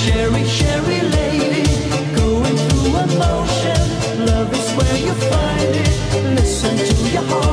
Sherry, Sherry lady, going through emotion. Love is where you find it. Listen to your heart.